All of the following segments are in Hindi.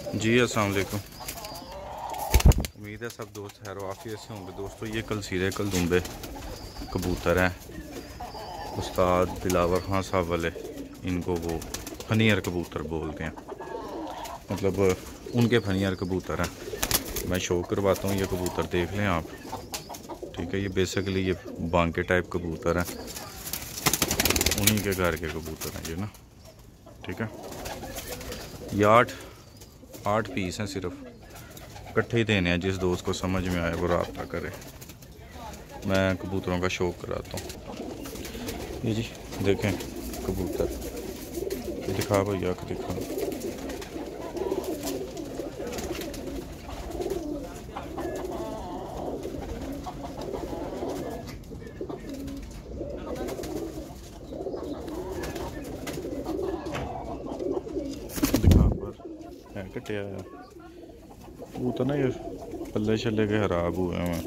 जी अस्सलाम वालेकुम। उम्मीद है सब दोस्त खैर आफियत से होंगे। दोस्तों ये कलसीरे कलदुम्बे कबूतर हैं, उस्ताद दिलावर खान साहब वाले, इनको वो फनियर कबूतर बोलते हैं, मतलब उनके फनियर कबूतर हैं। मैं शो करवाता हूँ, ये कबूतर देख लें आप, ठीक है। ये बेसिकली ये बांके टाइप कबूतर हैं, उन्हीं के घर के कबूतर हैं ये ना, ठीक है। ये 8 पीस हैं, सिर्फ इकट्ठे ही देने हैं। जिस दोस्त को समझ में आए वो रब्ता करे। मैं कबूतरों का शौक कराता हूँ। ये जी देखें कबूतर, ये दिखा भैया को दिखा। दिखा पर है कटिया वो तो ना, ये पल्ले शल्ले के खराब हुए हैं।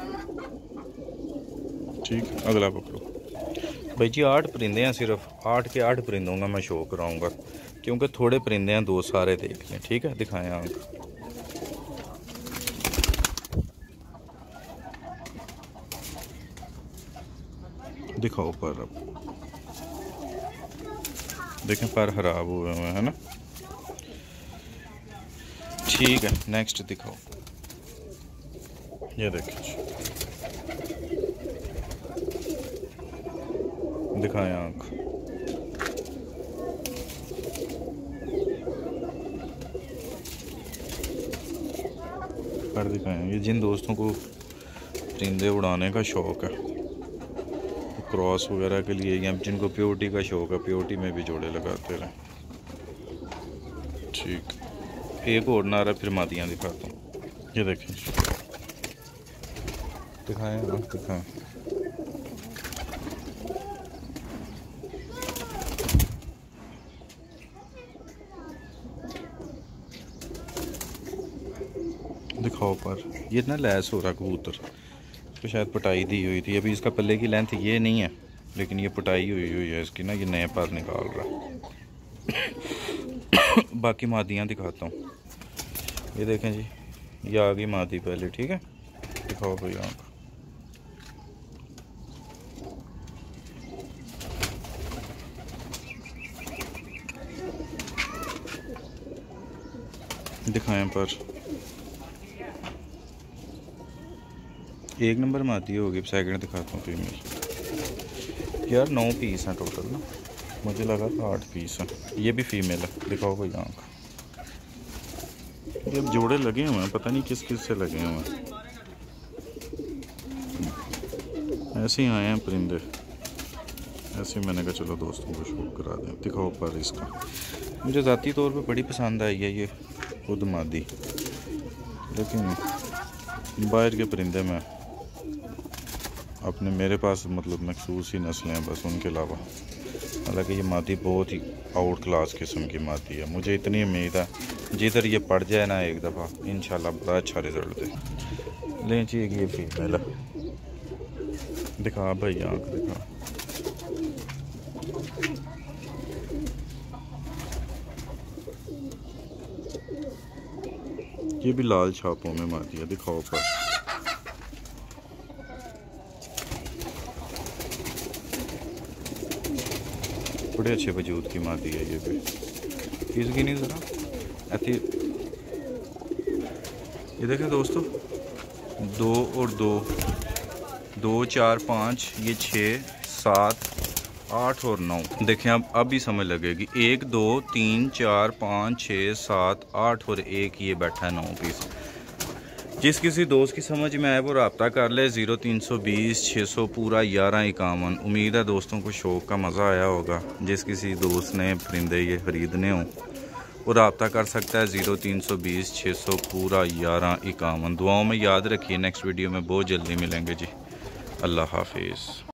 ठीक, अगला पकड़ो भाई जी। 8 परिंदे हैं, सिर्फ 8 के 8 परिंदों का मैं शो कराऊंगा, क्योंकि थोड़े परिंदे हैं, दो सारे देख लें, ठीक है। दिखाएं आंख, दिखाओ पर, अब देखें पर खराब हुए हुए हैं ना, ठीक है। नेक्स्ट दिखाओ, ये देखिए, दिखाएं आंख, पर दिखाएं। ये जिन दोस्तों को परिंदे उड़ाने का शौक है, क्रॉस वगैरह के लिए, या जिनको प्योरिटी का शौक है, प्योरिटी में भी जोड़े लगाते रहें, ठीक। एक और नारा फिर मादियाँ दिखाता हूँ, ये देखें, दिखाएं दिखाएं। दिखाओ पर, ये ना लैस हो रहा कबूतर, इसको शायद पटाई दी हुई थी। अभी इसका पल्ले की लेंथ ये नहीं है, लेकिन ये पटाई हुई है इसकी ना, ये नए पर निकाल रहा है। बाकी मादियाँ दिखाता हूँ, ये देखें जी, ये आ गई मादी पहले, ठीक है। दिखाओ भाई आँख, दिखाएं पर। 1 नंबर मादी होगी, सेकंड दिखाता हूँ फीमेल। यार 9 पीस हैं टोटल ना, मुझे लगा था 8 पीस हैं। ये भी फीमेल है, दिखाओ भाई आँख। ये जोड़े लगे हुए हैं, पता नहीं किस किस से लगे हुए हैं। ऐसे ही आए हैं परिंदे, ऐसे ही मैंने कहा चलो दोस्तों को शौक करा दें। दिखाओ पर इसका, मुझे ज़ाती तौर पे बड़ी पसंद आई है ये खुद मादी, लेकिन बाहर के परिंदे में अपने मेरे पास मतलब मखसूस ही नस्लें हैं बस, उनके अलावा। हालांकि ये मादी बहुत ही आउट क्लास किस्म की मादी है। मुझे इतनी उम्मीद है जिधर ये पड़ जाए ना एक दफ़ा, इंशाल्लाह बड़ा अच्छा रिजल्ट दे। लें जी, ये फीमेल है, दिखा भाई आँख दिखा। ये भी लाल छापों में मादी है, दिखाओ पर। बड़े अच्छे वजूद की मादी है ये भी। इसकी नहीं ज़रा ऐसी, ये देखें दोस्तों, 2 और 2, 2 4 5, ये 6 7 8 और 9। देखें अब भी समझ लगेगी। 1 2 3 4 5 6 7 8 और 1 ये बैठा है 9 पीस। जिस किसी दोस्त की समझ में आए वो रब्ता कर ले। 0320 600 पूरा 1151। उम्मीद है दोस्तों को शौक का मज़ा आया होगा। जिस किसी दोस्त ने परिंदे ये ख़रीदने हों वो रब्ता कर सकता है। 0320 600 पूरा 1151। दुआओं में याद रखिए। नेक्स्ट वीडियो में बहुत जल्दी मिलेंगे जी। अल्लाह हाफिज़।